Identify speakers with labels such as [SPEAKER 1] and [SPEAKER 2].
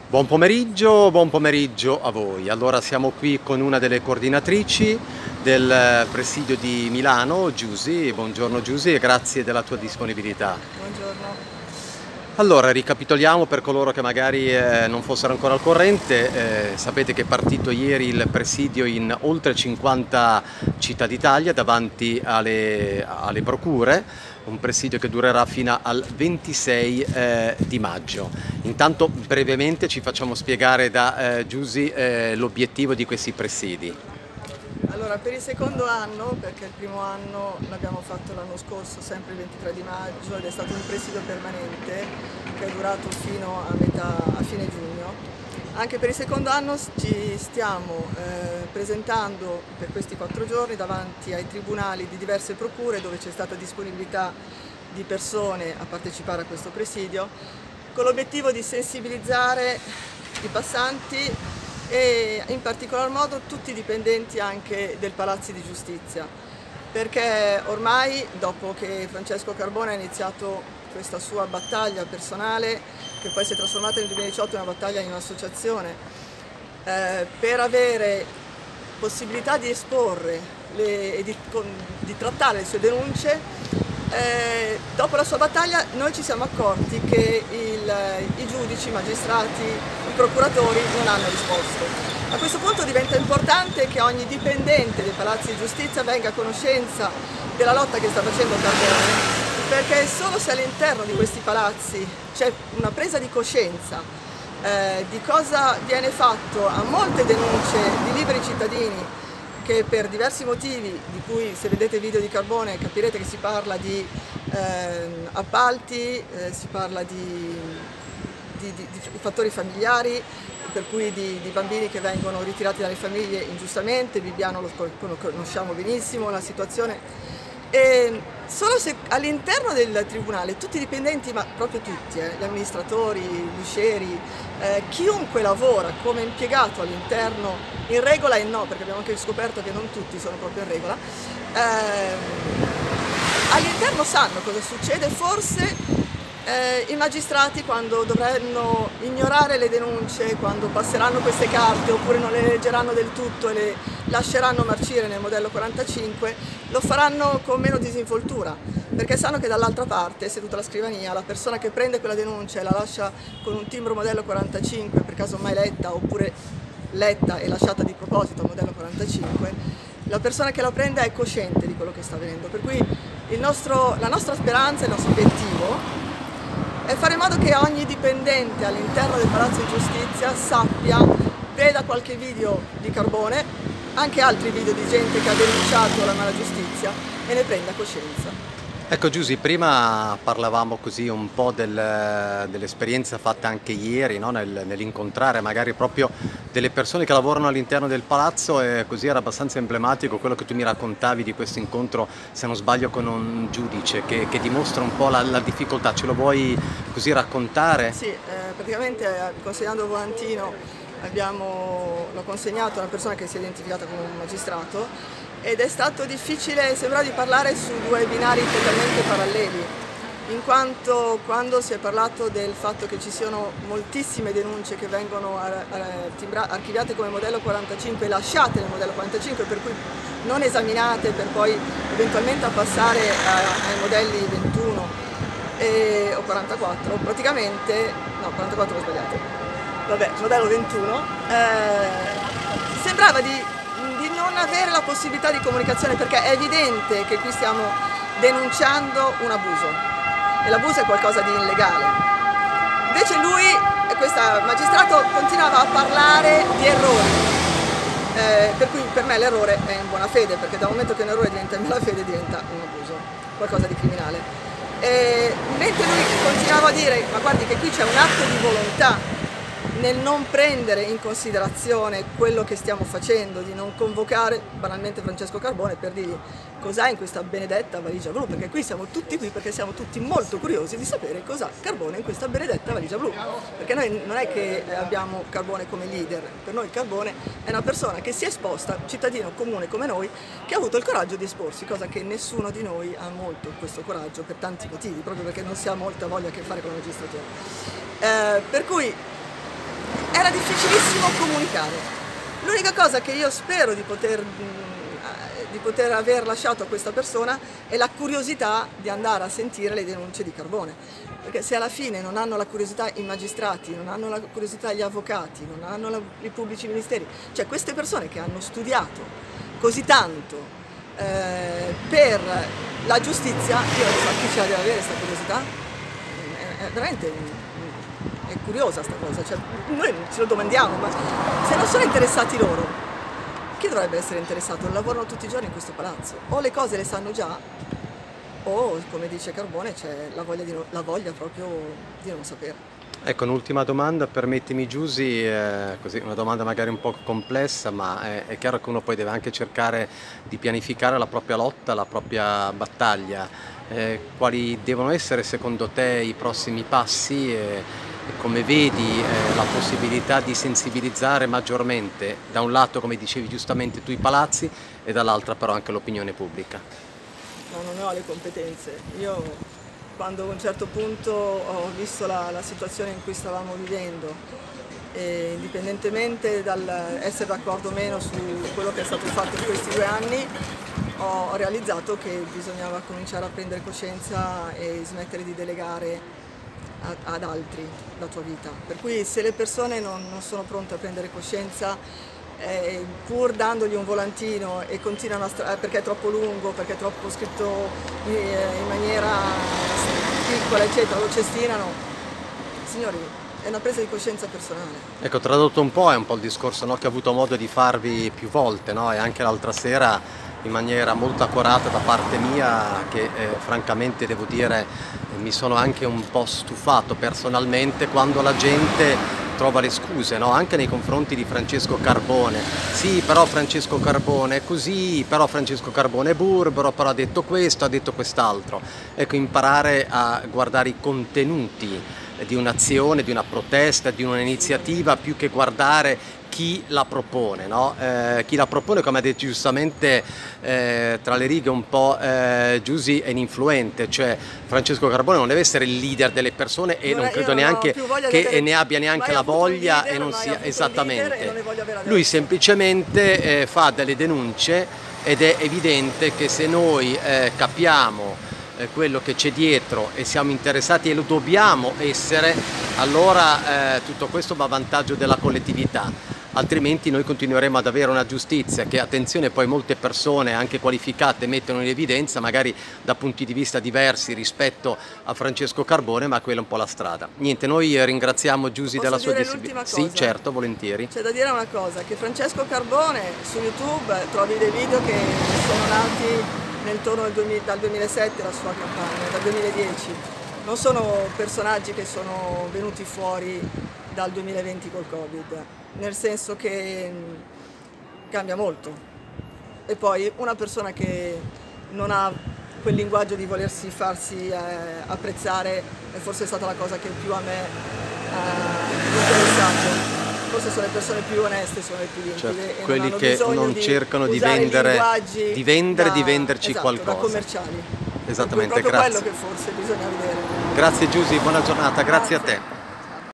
[SPEAKER 1] Buon pomeriggio a voi. Allora siamo qui con una delle coordinatrici del presidio di Milano, Giusy. Buongiorno Giusy e grazie della tua disponibilità.
[SPEAKER 2] Buongiorno.
[SPEAKER 1] Allora, ricapitoliamo per coloro che magari non fossero ancora al corrente. Sapete che è partito ieri il presidio in oltre 50 città d'Italia davanti alle procure, un presidio che durerà fino al 26 di maggio. Intanto brevemente ci facciamo spiegare da Giusy l'obiettivo di questi presidi.
[SPEAKER 2] Allora, per il secondo anno, perché il primo anno l'abbiamo fatto l'anno scorso, sempre il 23 di maggio, ed è stato un presidio permanente che è durato fino a fine giugno. Anche per il secondo anno ci stiamo presentando per questi 4 giorni davanti ai tribunali di diverse procure dove c'è stata disponibilità di persone a partecipare a questo presidio, con l'obiettivo di sensibilizzare i passanti e in particolar modo tutti i dipendenti anche del Palazzo di Giustizia, perché ormai dopo che Francesco Carbone ha iniziato questa sua battaglia personale, che poi si è trasformata nel 2018 in una battaglia in un'associazione, per avere possibilità di esporre e di trattare le sue denunce, dopo la sua battaglia noi ci siamo accorti che i giudici, i magistrati, i procuratori non hanno risposto. A questo punto diventa importante che ogni dipendente dei palazzi di giustizia venga a conoscenza della lotta che sta facendo Carbone, perché solo se all'interno di questi palazzi c'è una presa di coscienza di cosa viene fatto a molte denunce di liberi cittadini che per diversi motivi, di cui se vedete il video di Carbone capirete che si parla di appalti, si parla di fattori familiari, per cui di bambini che vengono ritirati dalle famiglie ingiustamente. Bibbiano lo conosciamo benissimo, la situazione. E solo se all'interno del tribunale tutti i dipendenti, ma proprio tutti, gli amministratori, gli uscieri, chiunque lavora come impiegato all'interno, in regola e no, perché abbiamo anche scoperto che non tutti sono proprio in regola, all'interno sanno cosa succede. Forse i magistrati, quando dovranno ignorare le denunce, quando passeranno queste carte oppure non le leggeranno del tutto e le lasceranno marcire nel modello 45, lo faranno con meno disinvoltura, perché sanno che dall'altra parte, seduta alla scrivania, la persona che prende quella denuncia e la lascia con un timbro modello 45, per caso mai letta, oppure letta e lasciata di proposito a modello 45, la persona che la prende è cosciente di quello che sta avvenendo. Per cui la nostra speranza, il nostro obiettivo è fare in modo che ogni dipendente all'interno del Palazzo di Giustizia sappia, veda qualche video di Carbone, anche altri video di gente che ha denunciato la mala giustizia, e ne prenda coscienza.
[SPEAKER 1] Ecco Giusy, prima parlavamo così un po' dell'esperienza fatta anche ieri, no? Nell'incontrare magari proprio delle persone che lavorano all'interno del palazzo, e così era abbastanza emblematico quello che tu mi raccontavi di questo incontro, se non sbaglio, con un giudice che dimostra un po' la difficoltà. Ce lo vuoi così raccontare?
[SPEAKER 2] Sì, praticamente consegnando il volantino l'ho consegnato a una persona che si è identificata come un magistrato, ed è stato difficile, sembra di parlare su due binari totalmente paralleli, in quanto quando si è parlato del fatto che ci siano moltissime denunce che vengono archiviate come modello 45 e lasciate nel modello 45, per cui non esaminate per poi eventualmente passare ai modelli 21 o 44, praticamente, no, 44 ho sbagliato, vabbè, modello 21, sembrava di non avere la possibilità di comunicazione, perché è evidente che qui stiamo denunciando un abuso, e l'abuso è qualcosa di illegale. Invece lui, questo magistrato, continuava a parlare di errori, per cui per me l'errore è in buona fede, perché dal momento che un errore diventa in buona fede diventa un abuso, qualcosa di criminale. Mentre lui continuava a dire: ma guardi che qui c'è un atto di volontà nel non prendere in considerazione quello che stiamo facendo, di non convocare banalmente Francesco Carbone per dirgli cos'ha in questa benedetta valigia blu, perché qui siamo tutti qui perché siamo tutti molto curiosi di sapere cos'ha Carbone in questa benedetta valigia blu, perché noi non è che abbiamo Carbone come leader, per noi Carbone è una persona che si è esposta, cittadino comune come noi, che ha avuto il coraggio di esporsi, cosa che nessuno di noi ha molto questo coraggio per tanti motivi, proprio perché non si ha molta voglia a che fare con la magistratura. Per cui era difficilissimo comunicare. L'unica cosa che io spero di poter aver lasciato a questa persona è la curiosità di andare a sentire le denunce di Carbone, perché se alla fine non hanno la curiosità i magistrati, non hanno la curiosità gli avvocati, non hanno i pubblici ministeri, cioè queste persone che hanno studiato così tanto per la giustizia, io non so chi ce la deve avere questa curiosità, è veramente è curiosa sta cosa, cioè, noi ce lo domandiamo, ma se non sono interessati loro, chi dovrebbe essere interessato? Lavorano tutti i giorni in questo palazzo, o le cose le sanno già, o come dice Carbone c'è la voglia proprio di non sapere.
[SPEAKER 1] Ecco, un'ultima domanda, permettimi Giusy, così una domanda magari un po' complessa, ma è chiaro che uno poi deve anche cercare di pianificare la propria lotta, la propria battaglia. Quali devono essere secondo te i prossimi passi e come vedi la possibilità di sensibilizzare maggiormente, da un lato come dicevi giustamente tu i palazzi e dall'altra però anche l'opinione pubblica?
[SPEAKER 2] No, non ne ho le competenze. Io quando a un certo punto ho visto la situazione in cui stavamo vivendo, e indipendentemente dall'essere d'accordo o meno su quello che è stato fatto in questi 2 anni, ho realizzato che bisognava cominciare a prendere coscienza e smettere di delegare ad altri la tua vita. Per cui se le persone non sono pronte a prendere coscienza, pur dandogli un volantino e continuano perché è troppo lungo, perché è troppo scritto in maniera piccola eccetera, lo cestinano, signori, è una presa di coscienza personale.
[SPEAKER 1] Ecco, tradotto un po' è un po' il discorso, no, che ho avuto modo di farvi più volte, no? E anche l'altra sera in maniera molto accurata da parte mia, che francamente devo dire mi sono anche un po' stufato personalmente quando la gente trova le scuse, no? Anche nei confronti di Francesco Carbone. Sì, però Francesco Carbone è così, però Francesco Carbone è burbero, però ha detto questo, ha detto quest'altro. Ecco, imparare a guardare i contenuti di un'azione, di una protesta, di un'iniziativa, più che guardare chi la propone, no? Chi la propone, come ha detto giustamente tra le righe un po' Giusy, è un influente, cioè Francesco Carbone non deve essere il leader delle persone e non credo neanche che ne abbia neanche la voglia e non sia esattamente. Lui semplicemente fa delle denunce ed è evidente che se noi capiamo quello che c'è dietro e siamo interessati e lo dobbiamo essere, allora tutto questo va a vantaggio della collettività. Altrimenti noi continueremo ad avere una giustizia che, attenzione, poi molte persone anche qualificate mettono in evidenza, magari da punti di vista diversi rispetto a Francesco Carbone, ma quella è un po' la strada. Niente, noi ringraziamo Giusy della sua disponibilità. Sì, certo, volentieri.
[SPEAKER 2] C'è da dire una cosa, che Francesco Carbone su YouTube trovi dei video che sono nati dal 2007 la sua campagna, dal 2010. Non sono personaggi che sono venuti fuori dal 2020 col Covid, nel senso che cambia molto. E poi una persona che non ha quel linguaggio di volersi farsi apprezzare è forse stata la cosa che più a me ha interessato. Forse sono le persone più oneste, sono le più limpide,
[SPEAKER 1] certo,
[SPEAKER 2] e
[SPEAKER 1] quelli che non cercano di venderci
[SPEAKER 2] esatto,
[SPEAKER 1] qualcosa.
[SPEAKER 2] Da commerciali.
[SPEAKER 1] Esattamente,
[SPEAKER 2] è proprio
[SPEAKER 1] grazie.
[SPEAKER 2] quello che forse bisogna vedere.
[SPEAKER 1] Grazie Giusy, buona giornata, grazie a te.